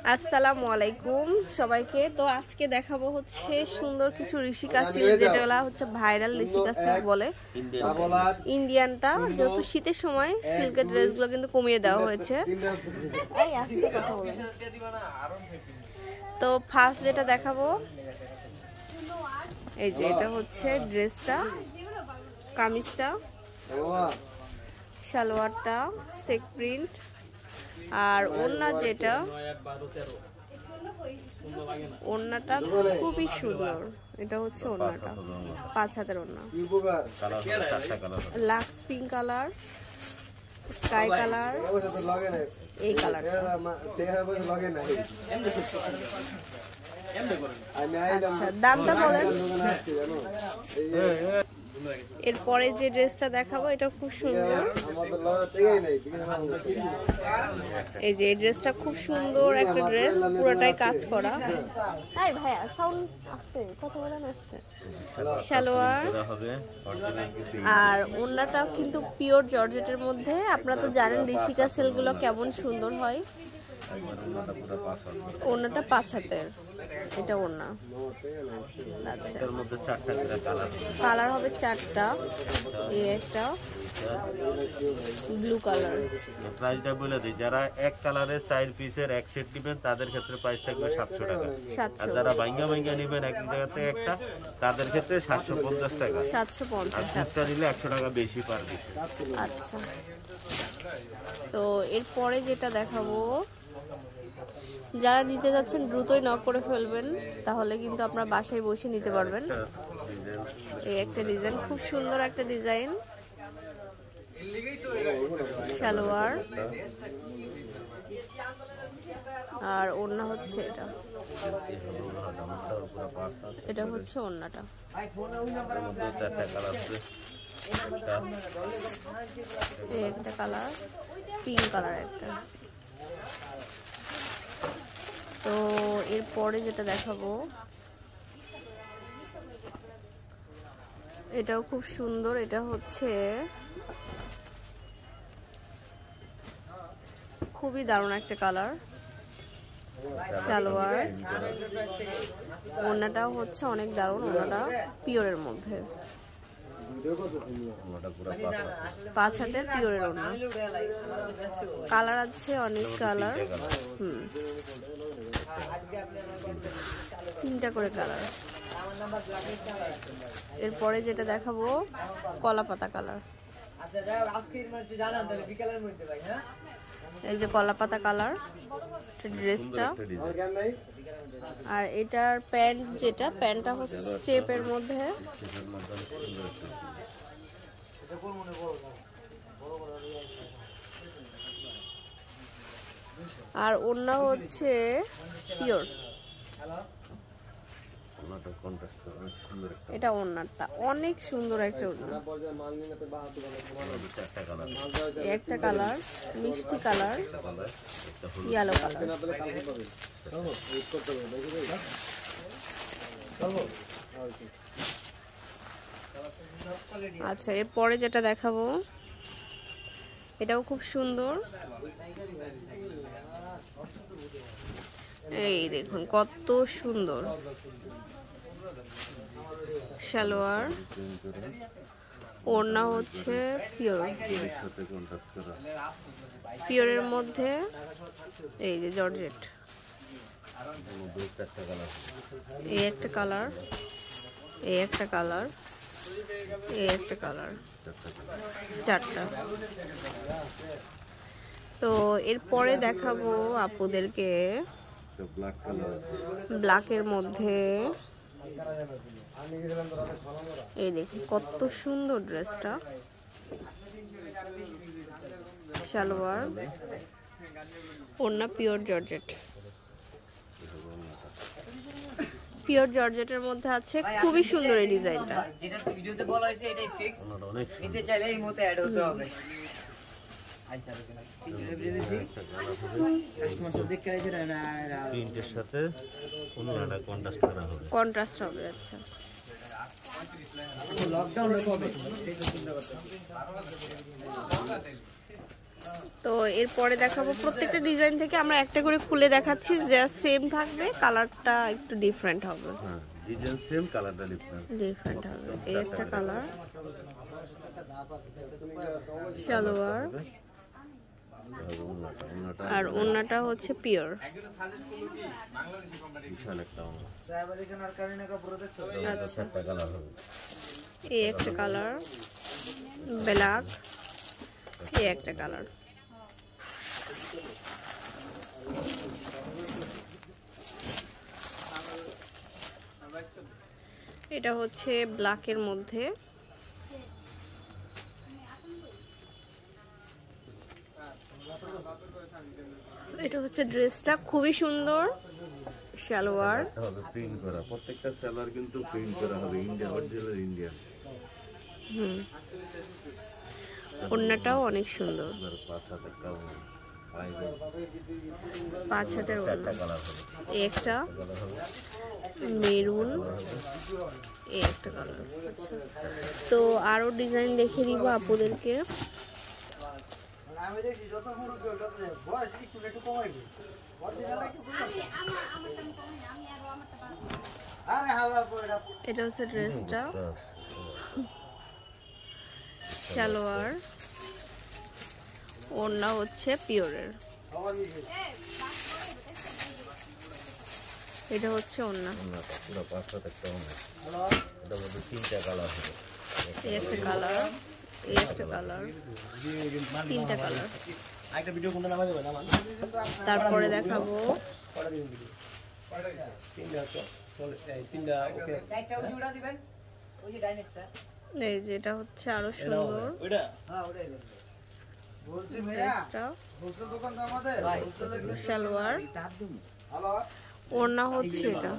আসসালামু আলাইকুম সবাইকে। তো আজকে দেখাবো হচ্ছে সুন্দর কিছু ঋষিকা সিল্ক, যেটা হচ্ছে ভাইরাল ঋষিকা সিল্ক বলে ইন্ডিয়ানটা। যেহেতু শীতের সময় সিল্কের ড্রেসগুলো কিন্তু কমিয়ে দেওয়া হয়েছে। তো ফার্স্ট যেটা দেখাবো, এই যে এটা হচ্ছে ড্রেসটা, কামিজটা, সালোয়ারটা চেক প্রিন্ট, আর ওড়না যেটা, ওড়নাটা খুবই সুন্দর। এটা হচ্ছে ওড়নাটা, 5 হাতের ওড়না, Lux pink colour, sky colour, এই কালারটা। আচ্ছা, দামটা বলেন। এরপরে যে ড্রেসটা দেখাবো এটা খুব সুন্দর। এই যে এই ড্রেসটা খুব সুন্দর একটা ড্রেস, পুরোটাই কাজ করা। এই ভাইয়া সাউন্ড আসছে, কথা বলেন আসছে। সালোয়ার আর ওড়নাটা কিন্তু পিওর জর্জেটের মধ্যে। আপনারা তো জানেন ঋষিকা সিল্কগুলো কেমন সুন্দর হয়। ওড়নাটা 5 হাতের, এটা ওড়না। আচ্ছা, এর মধ্যে 4টা করে কালার হবে, 4টা। এই একটা ব্লু কালার। প্রাইসটা বলে দিই, যারা এক কালারের 4 পিসের এক সেট নেবেন তাদের ক্ষেত্রে প্রাইস থাকবে 700 টাকা। আর যারা ভাঙ্গা নেবেন এক জায়গা থেকে একটা, তাদের ক্ষেত্রে 750 টাকা। 750। আর খুচরা নিলে 100 টাকা বেশি পার পিস। আচ্ছা, তো এরপরে যেটা দেখাবো, যারা নিতে যাচ্ছেন দ্রুতই নক করে ফেলবেন, তাহলে কিন্তু আপনারা বাসায় বসে নিতে পারবেন। এই একটা ডিজাইন, খুব সুন্দর একটা ডিজাইন। সালোয়ার আর ওড়না হচ্ছে এটা, এটা হচ্ছে ওড়নাটা। এই একটা কালার, পিঙ্ক কালার একটা। তো এরপরে যেটা দেখাবো, এটাও খুব সুন্দর। এটা হচ্ছে খুবই দারুণ একটা কালার। সালোয়ার, ওড়নাটাও হচ্ছে অনেক দারুণ। ওড়নাটা পিওরের মধ্যে, 5 হাতের পিওরের ওড়না। কালার আছে অনেক কালার, 3টা করে কালার। এরপরে যেটা দেখাবো কলা পাতা কালার। এই যে কলা পাতা কালার ড্রেসটা। আর এটার প্যান্ট যেটা, প্যান্টটা হচ্ছে স্টেপের মধ্যে। আর ওড়না হচ্ছে পিওর। এটা ওড়নাটা অনেক সুন্দর একটা ওড়না। একটা কালার মিষ্টি কালার, ইয়েলো কালার। আচ্ছা, এরপরে যেটা দেখাবো এটাও খুব সুন্দর। এই দেখুন কত সুন্দর। সালোয়ার, ওড়না হচ্ছে পিওর, পিওরের মধ্যে। এই যে জর্জেট। এই একটা কালার, এই একটা কালার, এই একটা কালার, 4টা। তো এরপরে দেখাবো আপুদেরকে ব্ল্যাকের মধ্যে। এই দেখুন কত সুন্দর ড্রেসটা। সালোয়ার, ওড়না পিওর জর্জেট, পিওর জর্জেটের মধ্যে আছে। খুবই সুন্দর এই ডিজাইনটা। যেটা ভিডিওতে বলা হয়েছে এটাই ফিক্স, নিতে চাইলে এই মতো অ্যাড হতে হবে। প্রিন্টের সাথে ওড়নাটা কন্ট্রাস্ট করা হবে, কন্ট্রাস্ট হবে। আচ্ছা, লকডাউন কবে? তো এরপরে দেখাবো প্রত্যেকটা ডিজাইন থেকে আমরা একটা করে খুলে দেখাচ্ছি, যা সেম থাকবে, কালারটা একটু ডিফারেন্ট হবে। হ্যাঁ, ডিজাইন সেম, কালারটা ডিফারেন্ট হবে। এই একটা কালার, সালোয়ার, আর ওন্নাটা হচ্ছে পিওর। এই একটা কালার, ব্ল্যাক, এই একটা কালার। এটা হচ্ছে ব্ল্যাকের মধ্যে, এটা হচ্ছে ড্রেসটা খুবই সুন্দর। সালোয়ার হবে প্রিন্ট করা, প্রত্যেকটা সালোয়ার কিন্তু প্রিন্ট করা হবে, ইন্ডিয়া অরিজিনাল ইন্ডিয়ান। ওন্নাটাও অনেক সুন্দর, 5 হাতের ওন্না। এই একটা মেরুন, এই একটা কালার। তো আরো ডিজাইন দেখিয়ে দিব আপুদেরকে। এটা হচ্ছে ড্রেসটা, সালোয়ার, ওড়না হচ্ছে পিওরের। এটা হচ্ছে ওড়না, তিনটা কালার হবে, এই একটা কালার, এই একটা কালার, তিনটা কালার। তারপরে দেখাবো এই যেটা হচ্ছে আরো সুন্দর, সালোয়ার, ওড়না হচ্ছে এটা,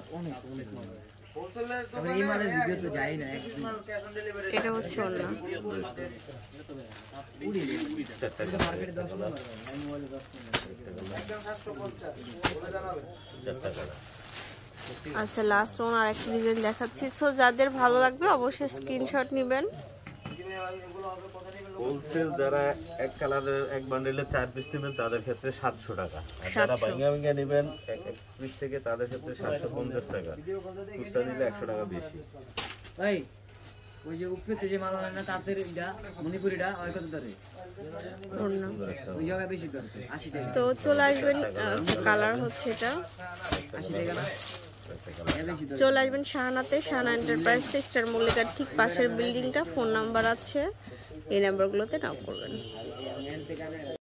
এটা হচ্ছে ওড়না। আচ্ছা, লাস্ট ওয়ান আর একটা ডিজাইন দেখাচ্ছি। সো যাদের ভালো লাগবে অবশ্যই স্ক্রিনশট নেবেন। হোলসেল যারা এক কালারের এক বান্ডেলে 4 পিস নেবেন তাদের ক্ষেত্রে 700 টাকা, আর যারা ভাঙা ভাঙা নেবেন এক পিস থেকে তাদের ক্ষেত্রে 750 টাকা, খুচরা নিলে 100 টাকা বেশি। ভাই ওই যে উপরেতে যে মাল না তাদের এটা মণিপুরিটা ওই কত ধরে ওই জায়গায় বেশি ধরে 80 টাকা। তো চলে আসবেন, কালার হচ্ছে এটা 80 টাকা না, চলে আসবেন শাহানাতে, শাহানা এন্টারপ্রাইজ, স্টার মল্লিকার ঠিক পাশের বিল্ডিংটা। ফোন নাম্বার আছে, এই নাম্বারগুলোতে নাও করবেন।